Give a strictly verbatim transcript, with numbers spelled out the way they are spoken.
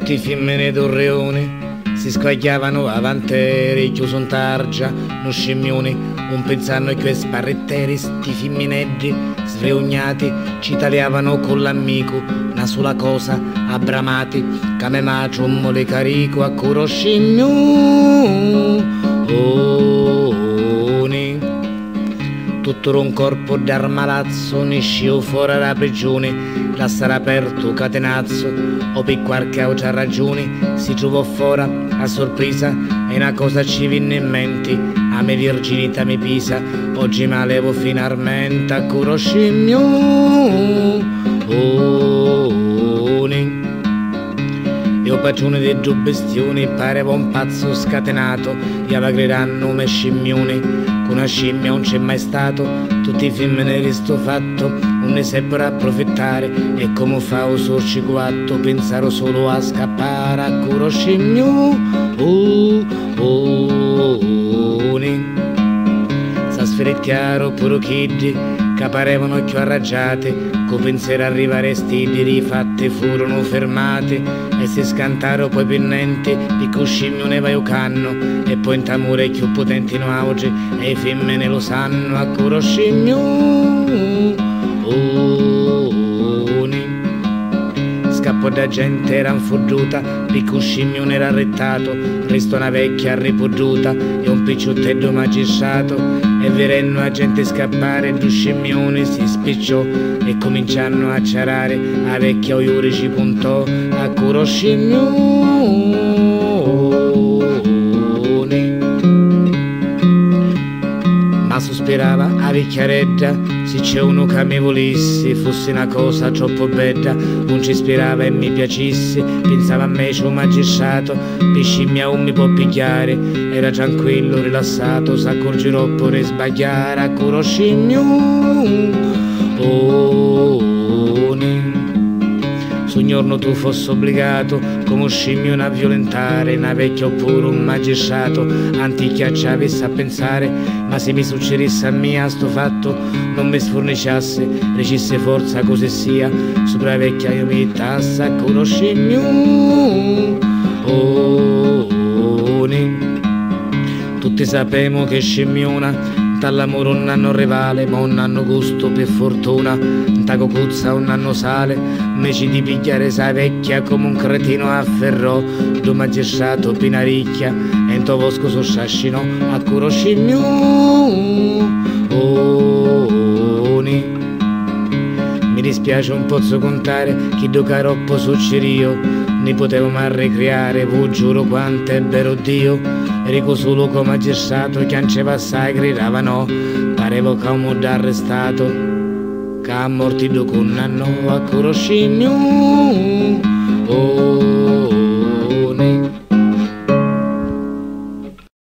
tutti i femmine d'orreone si squagliavano avanti, chiuso in targia, non scimmioni, un pensando che sparretteri, sti femmineddi sfreognati, ci tagliavano con l'amico, una sola cosa, abbramati, come macio, un mole carico, a curo scimmioni. Tutto un corpo d'armalazzo, ne scio fuori dalla prigione, lasciare aperto catenazzo, o per qualche altra ragione, si trovò fuori a sorpresa, e una cosa ci venne in mente, a me virginità mi pisa, oggi mi levo finalmente a curo scimmioni. Io pagione di due bestioni, pareva un pazzo scatenato, gli avagreranno me scimmioni, con una scimmia non c'è mai stato, tutti i femmine di sto fatto, non ne seppero approfittare, e come fa un sorci guatto, pensaro solo a scappare a curo scimmioni. Sa sferettiaro puro kiddi, che parevano più arraggiate, co pensiero arrivare stidi, rifatti furono fermati, e si scantarono poi pennenti, di cui scimmione vai canno, e poi in tamure più potenti no auge, e i femmine lo sanno, a curo scimmioni. Scappo da gente era infurduta, picco scimmione era arrettato, restò una vecchia ripuduta, e un picciottello magistrato, e verenno a gente scappare, due scimmioni si spicciò, e cominciano a ciarare, a vecchia oiuri ci puntò, a curo scimmioni. Ma sospirava a vecchiaredda, se c'è uno che mi volesse, fosse una cosa troppo bella, non ci ispirava e mi piacesse, pensava a me c'è un magistrato, per scimmia un mi può pigliare, era tranquillo, rilassato, s'accorgerò pure sbagliare, a curo scimmioni. Se un giorno tu fossi obbligato, come scimmione a violentare una vecchia oppure un magistrato, antichia ci avesse a pensare, ma se mi succedesse a me a sto fatto, non mi sforniciasse, recisse forza così sia, sopra la vecchia io mi tassa, curo scimmioni. Tutti sapemo che scimmiona, dall'amore non hanno rivale, ma non hanno gusto per fortuna, da cocuzza non hanno sale, invece di pigliare sa vecchia come un cretino afferrò, do magistrato pinaricchia, e in to vosco so sciascinò, a curo scimmioni. Mi dispiace un pozzo contare, chi do caroppo succerio, ne potevo mai ricreare, vi giuro quanto è vero Dio, rico solo come magistrato, che non ci passai gridava no, parevo che un modo arrestato, che a morti do con un anno a curo scimmioni.